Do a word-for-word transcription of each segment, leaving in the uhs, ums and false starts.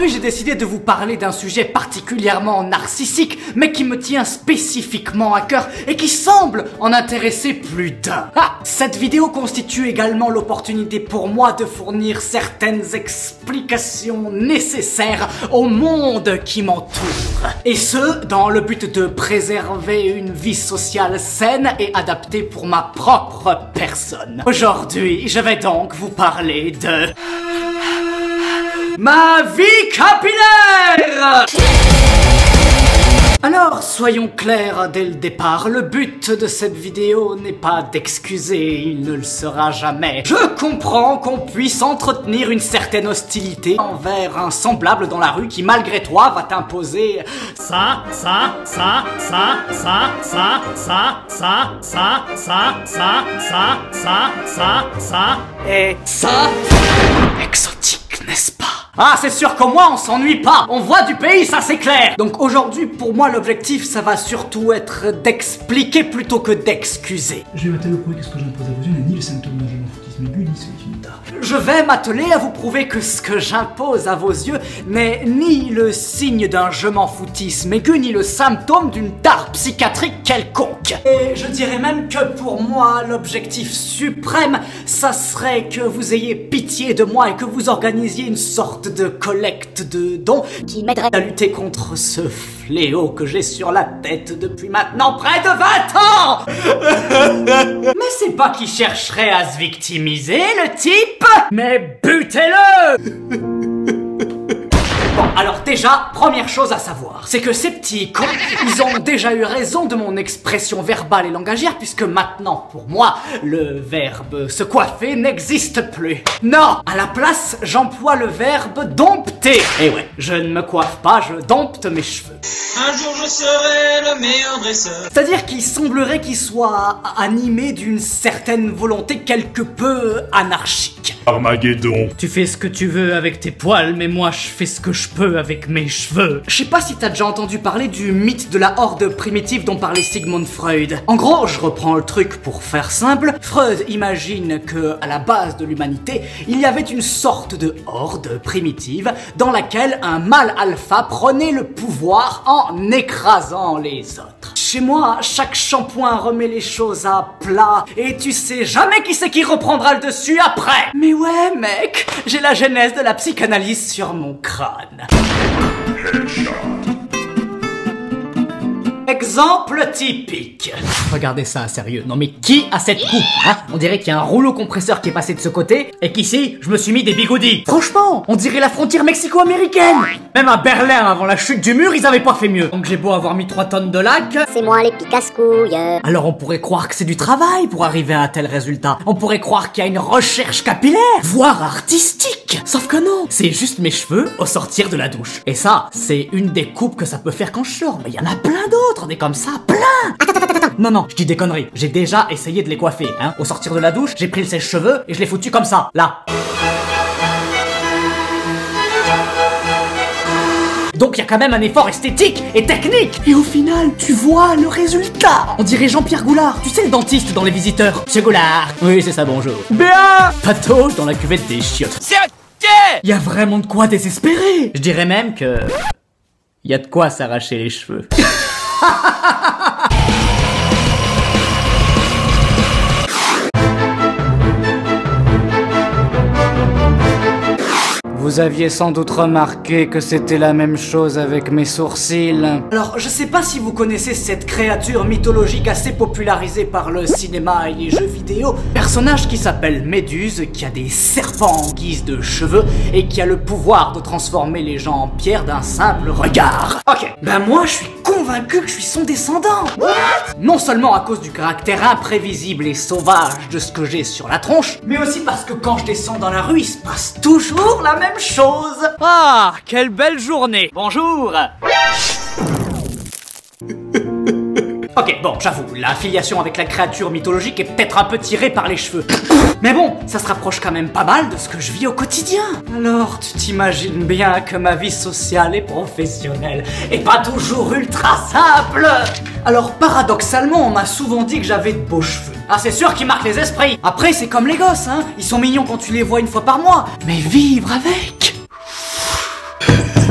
Aujourd'hui, j'ai décidé de vous parler d'un sujet particulièrement narcissique, mais qui me tient spécifiquement à cœur et qui semble en intéresser plus d'un. Ah, cette vidéo constitue également l'opportunité pour moi de fournir certaines explications nécessaires au monde qui m'entoure. Et ce, dans le but de préserver une vie sociale saine et adaptée pour ma propre personne. Aujourd'hui, je vais donc vous parler de... ma vie capillaire! Alors, soyons clairs dès le départ, le but de cette vidéo n'est pas d'excuser, il ne le sera jamais. Je comprends qu'on puisse entretenir une certaine hostilité envers un semblable dans la rue qui, malgré toi, va t'imposer ça, ça, ça, ça, ça, ça, ça, ça, ça, ça, ça, ça, ça, ça, ça, et ça. Exotique, n'est-ce pas? Ah, c'est sûr qu'au moins on s'ennuie pas. On voit du pays, ça c'est clair. Donc aujourd'hui, pour moi, l'objectif, ça va surtout être d'expliquer plutôt que d'excuser. Je vais m'atteler au prouver que ce que j'impose à vos yeux n'est ni le symptôme d'un je m'en foutisme aigu, ni celui d'une tare. Je vais m'atteler à vous prouver que ce que j'impose à vos yeux n'est ni le signe d'un je m'en foutisme aigu, ni le symptôme d'une tare psychiatrique quelconque. Et je dirais même que pour moi, l'objectif suprême, ça serait que vous ayez pitié de moi et que vous organisiez une sorte de collecte de dons qui m'aiderait à lutter contre ce fléau que j'ai sur la tête depuis maintenant près de vingt ans. Mais c'est pas qu'il chercherait à se victimiser, le type, mais butez-le. Bon, alors déjà, première chose à savoir, c'est que ces petits cons, ils ont déjà eu raison de mon expression verbale et langagière, puisque maintenant, pour moi, le verbe se coiffer n'existe plus. Non, à la place, j'emploie le verbe dompter. Et ouais, je ne me coiffe pas, je dompte mes cheveux. Un jour je serai le meilleur dresseur. C'est-à-dire qu'il semblerait qu'il soit animé d'une certaine volonté quelque peu anarchique. Armageddon. Tu fais ce que tu veux avec tes poils, mais moi je fais ce que je peux avec mes cheveux. Je sais pas si t'as déjà entendu parler du mythe de la horde primitive dont parlait Sigmund Freud. En gros, je reprends le truc pour faire simple. Freud imagine que, à la base de l'humanité, il y avait une sorte de horde primitive dans laquelle un mâle alpha prenait le pouvoir en écrasant les autres. Chez moi, chaque shampoing remet les choses à plat et tu sais jamais qui c'est qui reprendra le dessus après. Mais ouais mec, j'ai la genèse de la psychanalyse sur mon crâne. Exemple typique. Regardez ça, sérieux. Non mais qui a cette coupe, hein? On dirait qu'il y a un rouleau compresseur qui est passé de ce côté et qu'ici, je me suis mis des bigoudis. Franchement, on dirait la frontière mexico-américaine. Même à Berlin, avant la chute du mur, ils avaient pas fait mieux. Donc j'ai beau avoir mis trois tonnes de lac, c'est moi les picasse-couilles. alors on pourrait croire que c'est du travail pour arriver à un tel résultat. On pourrait croire qu'il y a une recherche capillaire, voire artistique. Sauf que non, c'est juste mes cheveux au sortir de la douche. Et ça, c'est une des coupes que ça peut faire quand je sors. Mais il y en a plein d'autres, des comme ça, plein. Attends, attends, attends, attends. Non, non, je dis des conneries. J'ai déjà essayé de les coiffer, hein. Au sortir de la douche, j'ai pris le sèche-cheveux et je l'ai foutu comme ça, là. Donc il y a quand même un effort esthétique et technique. Et au final, tu vois le résultat. On dirait Jean-Pierre Goulard. Tu sais, le dentiste dans Les Visiteurs. Monsieur Goulard. Oui, c'est ça, bonjour. Béa Patauge dans la cuvette des chiottes. C'est ok. Il y a vraiment de quoi désespérer. Je dirais même que... il y a de quoi s'arracher les cheveux. Vous aviez sans doute remarqué que c'était la même chose avec mes sourcils. Alors, je sais pas si vous connaissez cette créature mythologique assez popularisée par le cinéma et les jeux vidéo. Personnage qui s'appelle Méduse, qui a des serpents en guise de cheveux et qui a le pouvoir de transformer les gens en pierre d'un simple regard. Ok, ben moi je suis convaincu que je suis son descendant. What? Non seulement à cause du caractère imprévisible et sauvage de ce que j'ai sur la tronche, mais aussi parce que quand je descends dans la rue, il se passe toujours la même chose. Ah, quelle belle journée. Bonjour. Ok, bon, j'avoue, la filiation avec la créature mythologique est peut-être un peu tirée par les cheveux. Mais bon, ça se rapproche quand même pas mal de ce que je vis au quotidien. Alors, tu t'imagines bien que ma vie sociale et professionnelle est pas toujours ultra simple. Alors, paradoxalement, on m'a souvent dit que j'avais de beaux cheveux. Ah, c'est sûr qu'ils marquent les esprits. Après, c'est comme les gosses, hein. Ils sont mignons quand tu les vois une fois par mois. Mais vivre avec...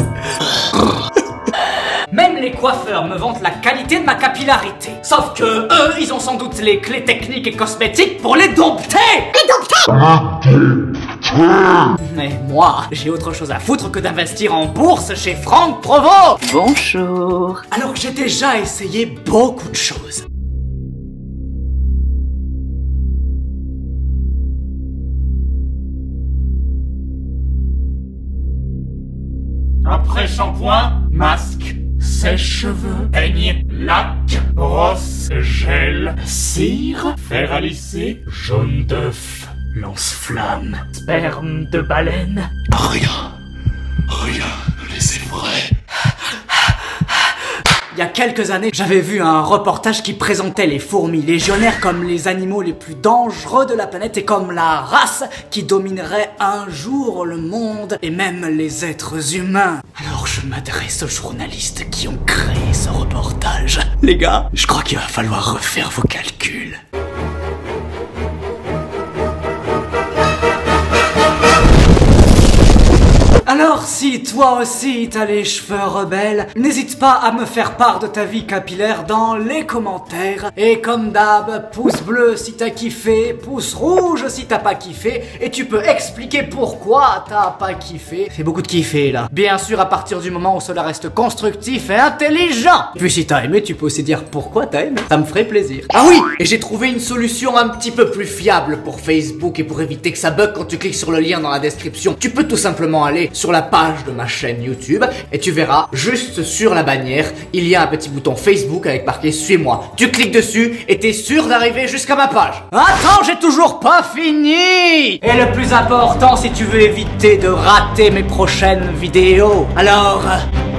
coiffeurs me vantent la qualité de ma capillarité. Sauf que eux, ils ont sans doute les clés techniques et cosmétiques pour les dompter. Les dompter. Mais moi, j'ai autre chose à foutre que d'investir en bourse chez Franck Provost. Bonjour. Alors que j'ai déjà essayé beaucoup de choses. Après shampoing, masque, sèche-cheveux, peigne, lac, brosse, gel, cire, fer à lisser, jaune d'œuf, lance-flamme, sperme de baleine. Rien, rien ne les effraie. Il y a quelques années, j'avais vu un reportage qui présentait les fourmis légionnaires comme les animaux les plus dangereux de la planète et comme la race qui dominerait un jour le monde et même les êtres humains. Alors je m'adresse aux journalistes qui ont créé ce reportage. Les gars, je crois qu'il va falloir refaire vos calculs. Alors si toi aussi t'as les cheveux rebelles, n'hésite pas à me faire part de ta vie capillaire dans les commentaires. Et comme d'hab, pouce bleu si t'as kiffé, pouce rouge si t'as pas kiffé, et tu peux expliquer pourquoi t'as pas kiffé. C'est beaucoup de kiffer là. Bien sûr à partir du moment où cela reste constructif et intelligent. Puis si t'as aimé, tu peux aussi dire pourquoi t'as aimé. Ça me ferait plaisir. Ah oui, et j'ai trouvé une solution un petit peu plus fiable pour Facebook et pour éviter que ça bug quand tu cliques sur le lien dans la description. Tu peux tout simplement aller sur la page de ma chaîne YouTube et tu verras juste sur la bannière il y a un petit bouton Facebook avec marqué suis-moi. Tu cliques dessus et t'es sûr d'arriver jusqu'à ma page. Attends, j'ai toujours pas fini. Et le plus important, si tu veux éviter de rater mes prochaines vidéos, alors